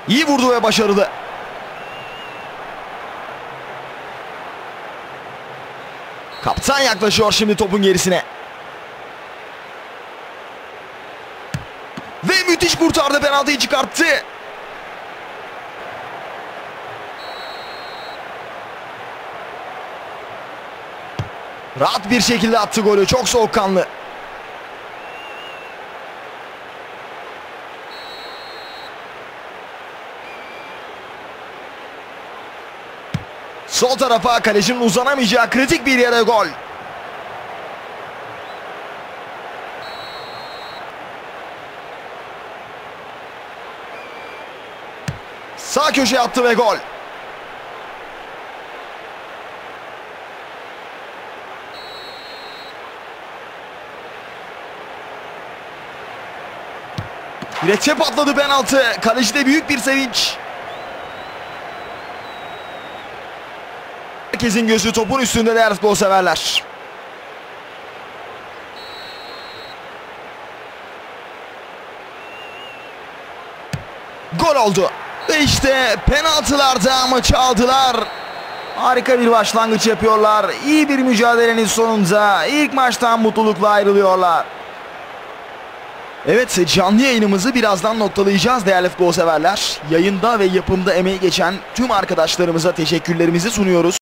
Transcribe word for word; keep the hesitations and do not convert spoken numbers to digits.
İyi vurdu ve başarılı. Kaptan yaklaşıyor şimdi topun gerisine. Ve müthiş kurtardı, penaltıyı çıkarttı. Rahat bir şekilde attı golü, çok soğukkanlı. Sol tarafa, kalecinin uzanamayacağı kritik bir yere gol. Sağ köşeye attı ve gol. Direkçe patladı, penaltı. Kalecide büyük bir sevinç. Herkesin gözü topun üstünde değerli futbol severler. Gol oldu. Ve işte penaltılarda maçı aldılar. Harika bir başlangıç yapıyorlar. İyi bir mücadelenin sonunda ilk maçtan mutlulukla ayrılıyorlar. Evet, canlı yayınımızı birazdan noktalayacağız değerli futbol severler. Yayında ve yapımda emeği geçen tüm arkadaşlarımıza teşekkürlerimizi sunuyoruz.